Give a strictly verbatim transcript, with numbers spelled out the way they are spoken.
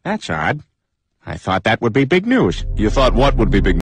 That's odd. I thought that would be big news. You thought what would be big